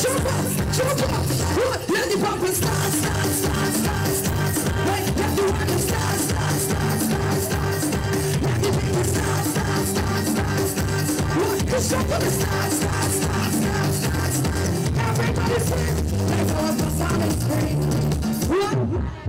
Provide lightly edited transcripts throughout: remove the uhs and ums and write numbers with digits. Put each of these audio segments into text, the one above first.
Let the pumping start. Let the rockin' start. Let the baby start. The show gonna start. Everybody sing. Let's go up the solid screen. What?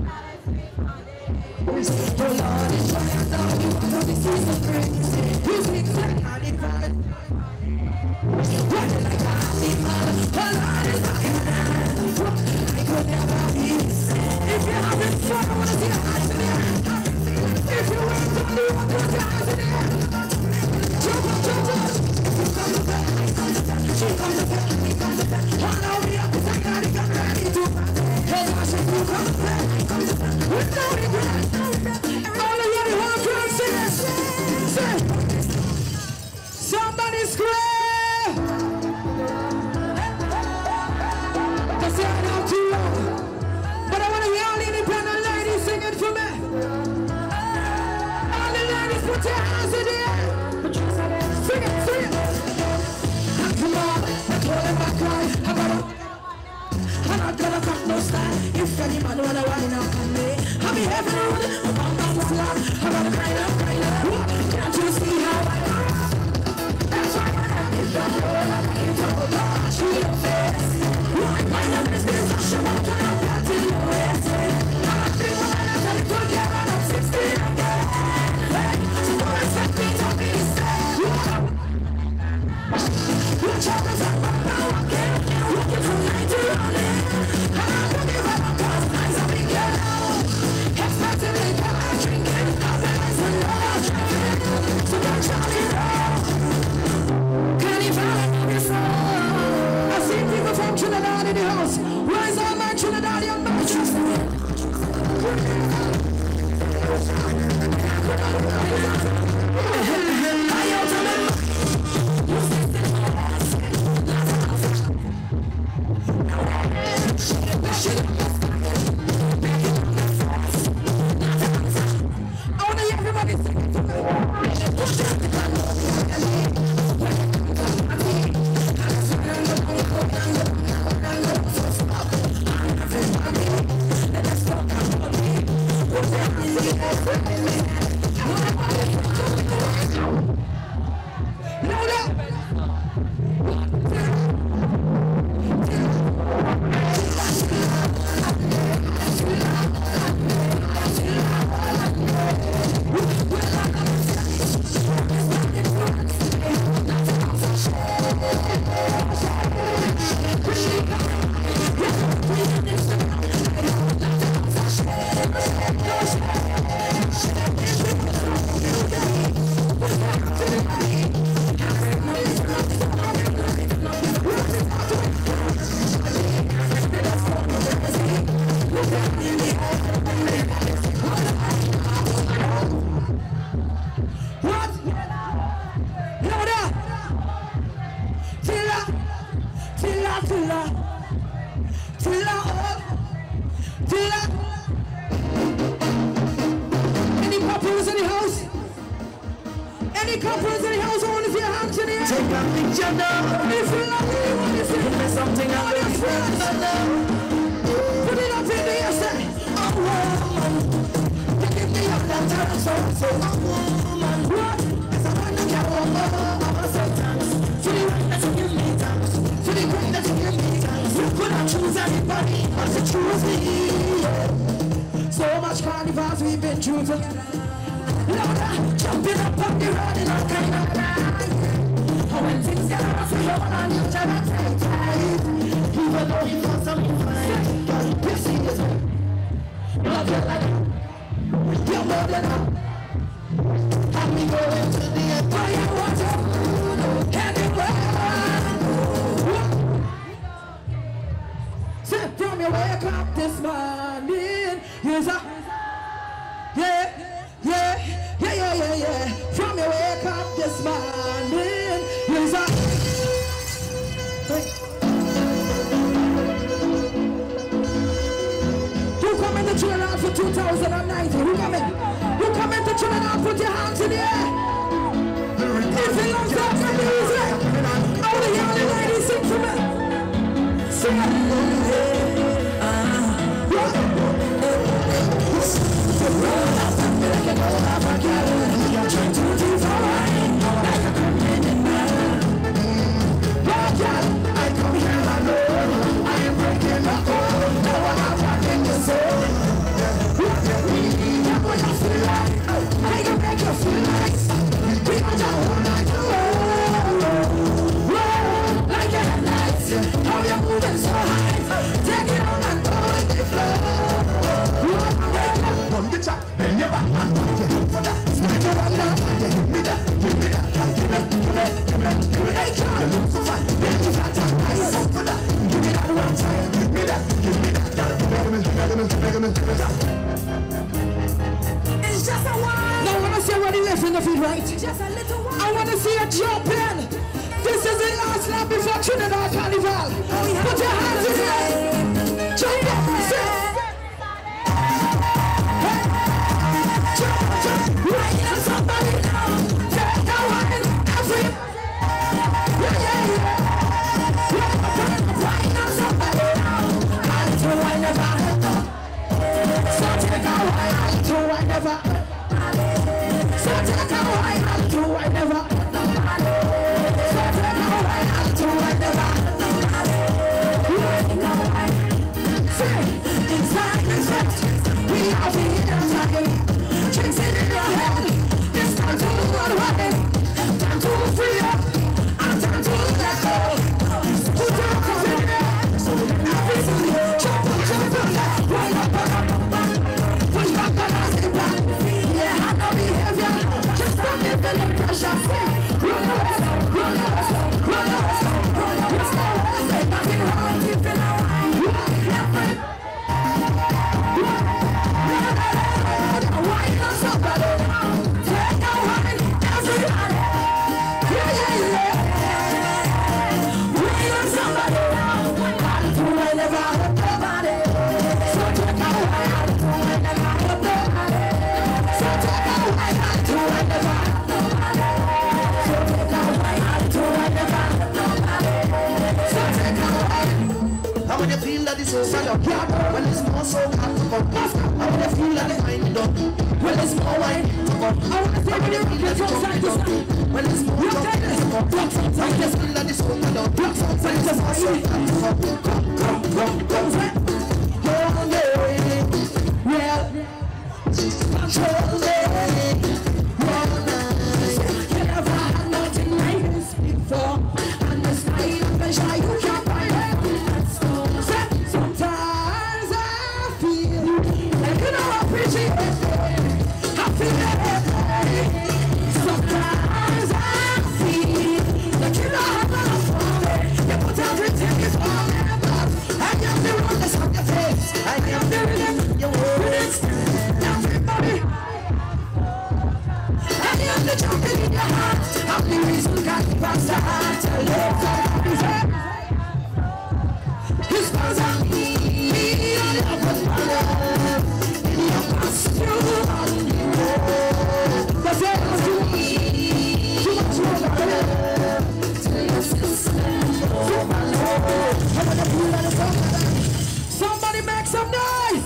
Oh Lord, it's your hand down. You want to be season green. You think like I need fun. Running like I need fun. A lot is knocking down. I could never be the same. If you're having fun, I wanna see the eyes in the air. If you ain't done, you want to put your eyes in the air. Jump up. Come to bed, she comes to bed, he comes to bed. I know we have to take out, he got ready to. Hey, I said, you come to bed, with no regret. All of you who want to sing it, sing. Somebody scream. That's it, not too long. But I want to hear all the independent ladies sing it for me. All the ladies, put your hands in the air. Sing it. Come on, I'm pulling my car. I'm not gonna cut no style. If any man wanna wind up on me, I'll be having a run. I'm on the floor. I'm gonna grind up. Can't you see how I am? That's why I'm in the road. I'm in the road. To your face. My name is Natasha. I'm gonna get to your waist. I'm not feeling what I'm gonna do. Yeah, I'm 16 again. Hey, so don't expect me to be sad. Your troubles are right now again. Looking from night to morning. And I'm looking for my cause. Nice of me, girl. Expecting me to be drinking. Nothing is a love drinking. So don't try me wrong. Can you find your soul? I see people from Trinidad in the house. Where is all my Trinidadian matches? your feet, right? Just a little while. I want to see you jump in. This is the last lap before Trinidad Carnival. Put your hands in the air. Jump up and say. Hey. Jump, jump. Right now, somebody now. Take a wine. Every. Yeah. Right now, somebody now. I do I never. So take a wine. I do I never. So take a wine. I do I never. We are here talking, chasing in your head. It's time to run away, time to free up, and time to let go. Put your hands in the air, so everybody jump up, wind up, push back and ask it back. Yeah, I know behavior, just stop it, feel the pressure. Run away, run away, run away, run away. Say nothing wrong, keep it alive. I wanna feel that it's so sad up here. When it's more so hard to come. I wanna feel that it's mind up. When it's more wine to come. I wanna feel that it's side to side. When it's more chocolate to come. I just feel that it's so hard up. When it's more so hard to come. Come. Hold it. Yeah. Control it. You never had nothing like this before. And the style of the shy you can't find it. Sometimes I feel like you don't appreciate it. I feel it. Sometimes I feel like you don't have enough for me. You put everything is all in a box. I am the one that's on your face. I am the rhythm, your words. Everybody. I am the jumping in your heart. I'm the reason God keep us the heart to live for everything. His smiles on me, I love what my love. In your costume on you. That's it, let's do it. Too much more than love. Tell your sister, oh my love. I wanna feel like a song. Somebody make some noise.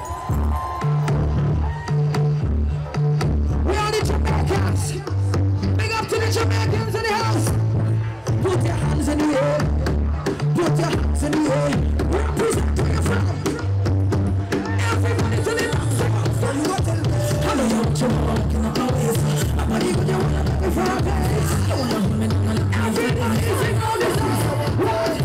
We are the Jamaicans. Big up to the Jamaicans in the house. Put your hands in the air. Put your hands in the air. Represent where you're from. Everybody to the left. So you got to I know you're walking always. I'm not even you wanna make me for a place. I wanna everybody sing all this. What?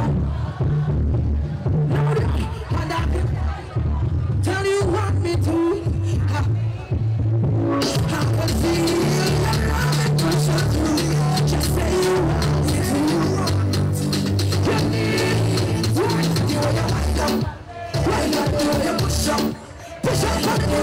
And I tell you what me to. I can feel your love and push through. Just say you want me to. You need what you want to why not do you push up on the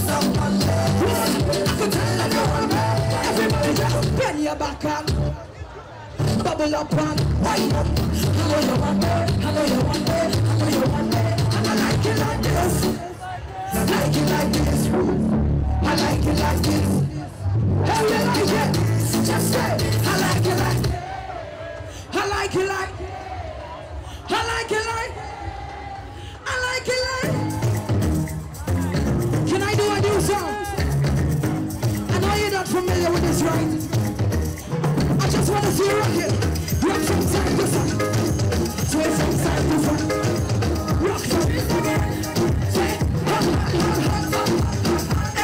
I can tell that you want me. Everybody just bend your back up, bubble up and wind up. I know you want me, I know you want me, I know you want me. And I like it like this, I like it like this, I like it like this. How you like it? Just say, I like it like, I like it like, I like it like, I like it like. Can I do a new song? I know you're not familiar with this, right? I just want to see you rock it. Rock from side to side. Sway from side to side. Rock from again. Say, hot, hot, hot, hot, hot.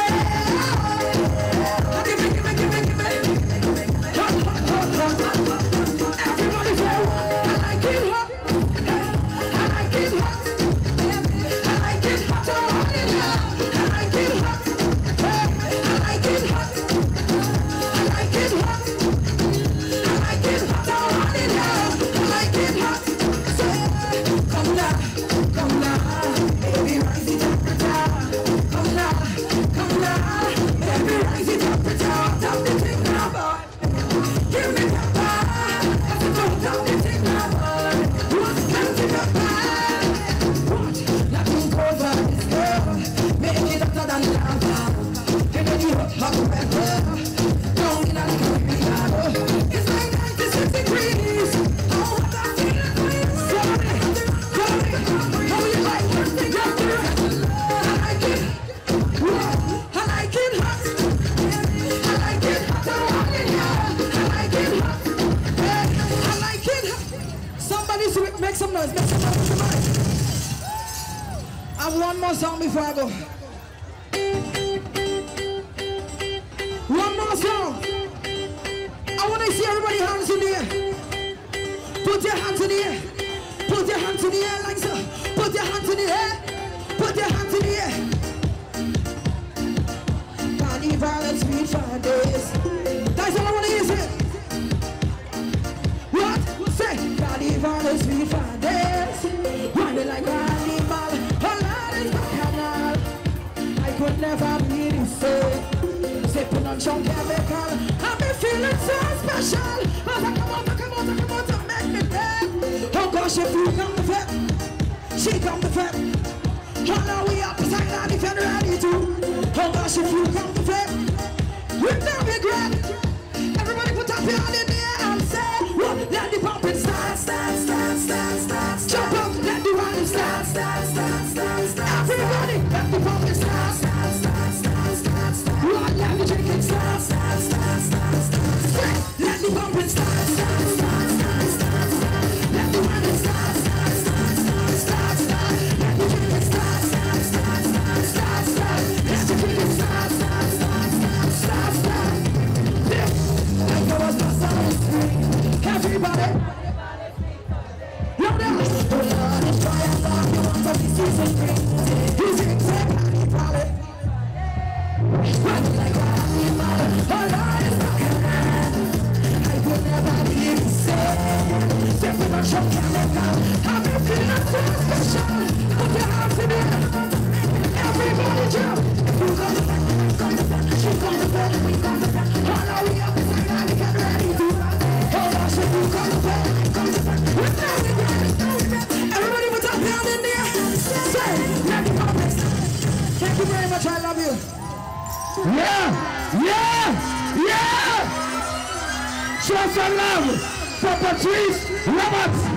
Hey, give me, give me, give me, give me. Hot, hot, hot, hot, hot. Everybody say, I like it hot. I like it hot. I like it hot. So hot in here. I like it hot. I like it hot. I like it hot. I like it hot. So hot in here. I like it hot. So come down, baby, rise the temperature. I'm a rapper. Down in a Caribbean. It's like 96 degrees. Oh, I'm feeling green. Sorry. How you like it? I like it. I like it hot. I like it hot. I like it hot. I like it hot. Somebody make some noise. Make some noise. Somebody. I have one more song before I go. One more song. I want to see everybody hands in the air. Put your hands in the air. Put your hands in the air like so. Put your hands in the air. Put your hands in the air. Carnival and Street Fridays. That's all I want to hear say. What? Say Carnival and Street Fridays. Running like Carnival. I could never be the same. Sipping on strong chemical. I've been feeling so special. But I come on to make me pay. Oh gosh, if you come to fit, she come to fit. Oh now we up beside and if you're ready to. Oh gosh, if you come to fit, with no regret. Everybody put up your hand in the air and say, what? Let the pumping start. Jump up, let the running start. Everybody, let the pumping start. What? Let the drinking start. Let the pumping start. Let the running start. Let the drinking start. Let the drinking start. Like there was no sun. Everybody. Show some love for Patrice Roberts.